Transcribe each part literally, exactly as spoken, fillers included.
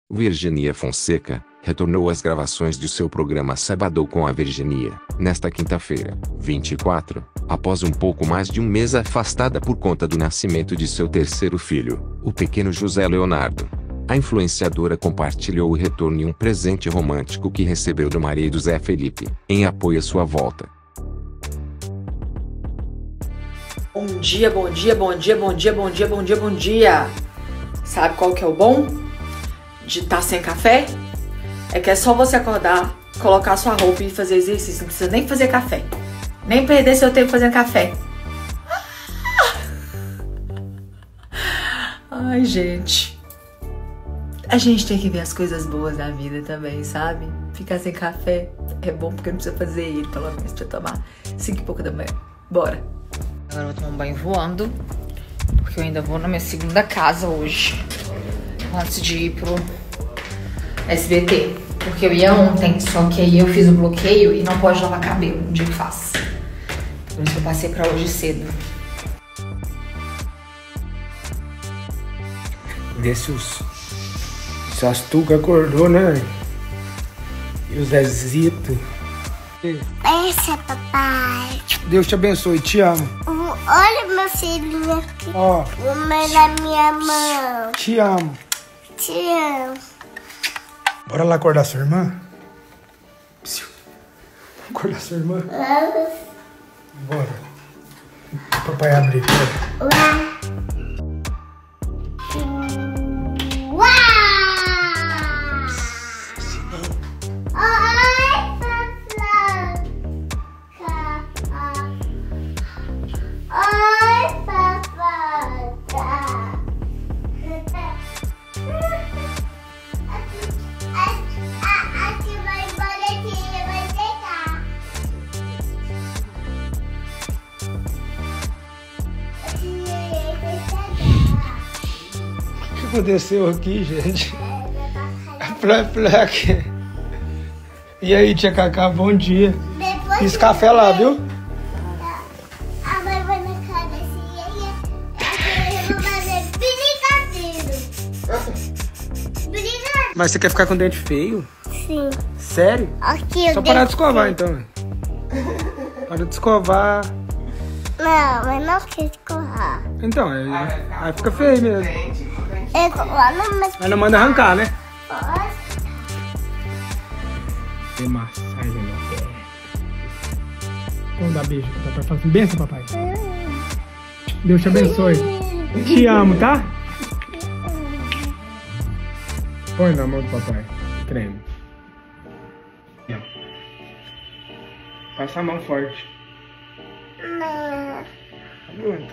Virginia Fonseca retornou às gravações de seu programa Sabadão com a Virginia, nesta quinta-feira, vinte e quatro, após um pouco mais de um mês afastada por conta do nascimento de seu terceiro filho, o pequeno José Leonardo. A influenciadora compartilhou o retorno e um presente romântico que recebeu do marido Zé Felipe, em apoio à sua volta. Bom dia, bom dia, bom dia, bom dia, bom dia, bom dia, bom dia. Sabe qual que é o bom de estar sem café? É que é só você acordar, colocar sua roupa e fazer exercício. Não precisa nem fazer café. Nem perder seu tempo fazendo café. Ai, gente. A gente tem que ver as coisas boas da vida também, sabe? Ficar sem café é bom porque não precisa fazer ele, pelo menos pra tomar cinco e pouco da manhã. Bora. Agora eu vou tomar um banho voando, porque eu ainda vou na minha segunda casa hoje, antes de ir pro S B T. Porque eu ia ontem, só que aí eu fiz o bloqueio e não pode lavar cabelo no dia que faz. Por isso eu passei pra hoje cedo. Vê se os... se o Astuca acordou, né? E o Zezito. Essa, papai. Deus te abençoe, te amo. Uh, olha meu filhinho aqui. Ó. Uma na minha mão. Te amo. Te amo. Bora lá acordar sua irmã? Psiu. Acordar sua irmã? Vamos. Bora. O papai abre. Bora. Uau. O que aconteceu aqui, gente? Plá, plá. E aí, tia Cacá, bom dia. Depois Fiz café lá, viu? A mãe vai na cabecinha e eu vou fazer brigadeiro. Brigadeiro. Mas você quer ficar com dente feio? Sim. Sério? Aqui, Só parar de escovar, então. Para de escovar. Não, mas não quer escovar. Então, aí, aí fica feio mesmo. É escovar, não, mas... Aí não manda arrancar, né? Pode. Tem massagem no pé. Vamos dar beijo pro papai. Fala assim, benção, papai. Deus te abençoe. Te amo, tá? Põe na mão do papai. Treme. Passa a mão forte. Não. Aguenta.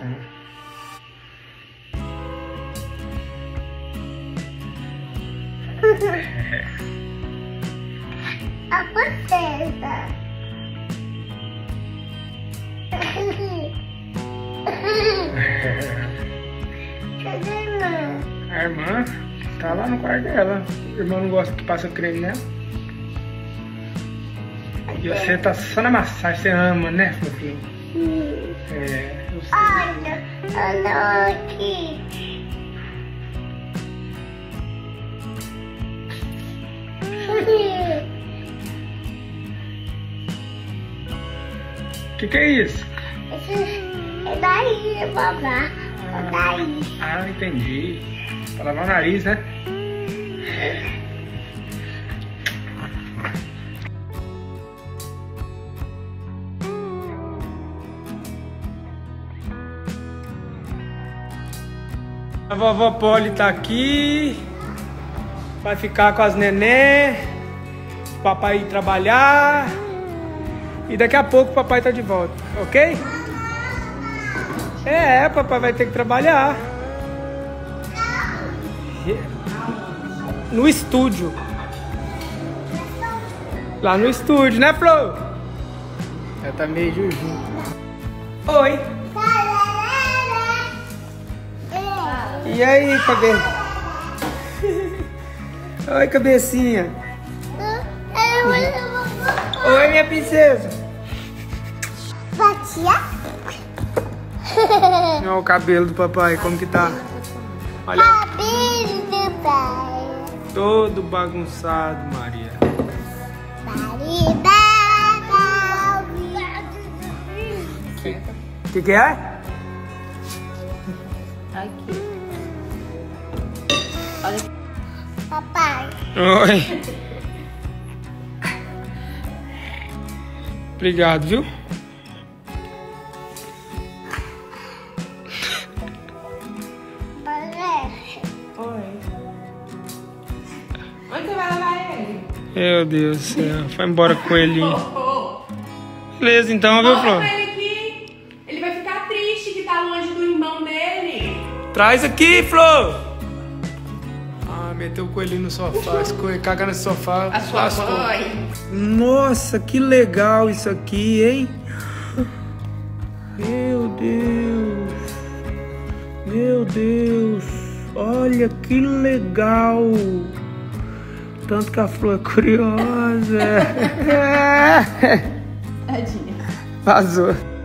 A poteta. Cadê a irmã? A irmã tá lá no quarto dela. A irmã não gosta que passa creme nela. E você tá só na massagem, você ama, né, meu filho? Hum. É, eu sei. Olha, olha aqui. O que que é isso? É daí, babá. É daí. Ah, entendi. Pra lavar o nariz, né? A vovó Polly tá aqui. Vai ficar com as neném. O papai ir trabalhar. E daqui a pouco o papai tá de volta, ok? É, papai vai ter que trabalhar. No estúdio. Lá no estúdio, né, Flo? Ela tá meio juju. Oi. E aí, cabeça? Oi, cabecinha. Oi, minha princesa. Batia? Olha o cabelo do papai, como que tá? Olha. Cabelo do pai. todo bagunçado, Maria. O que, que é? Aqui. Olha aqui. Papai. Oi. Obrigado, viu? Oi. Onde você vai levar ele? Meu Deus do céu. Vai embora com ele. Beleza, então, viu, Flor? Ele aqui. Ele vai ficar triste que tá longe do irmão dele. Traz aqui, Flor! Ah, meteu o coelhinho no sofá. Esse coelho caga no sofá. A sua lascou. mãe. Nossa, que legal isso aqui, hein? Meu Deus. Meu Deus. Olha que legal. Tanto que a Flor é curiosa. Tadinha. Vazou.